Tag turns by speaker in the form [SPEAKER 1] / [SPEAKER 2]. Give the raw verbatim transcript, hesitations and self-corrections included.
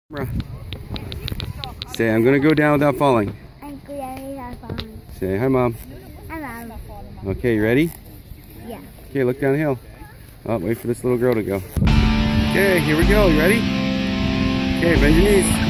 [SPEAKER 1] Say, I'm gonna go down without falling.
[SPEAKER 2] I'm going without falling.
[SPEAKER 1] Say, hi, Mom.
[SPEAKER 2] Hi, Mom.
[SPEAKER 1] Okay, you ready?
[SPEAKER 2] Yeah.
[SPEAKER 1] Okay, look down the hill. Oh, wait for this little girl to go. Okay, here we go. You ready? Okay, bend your knees.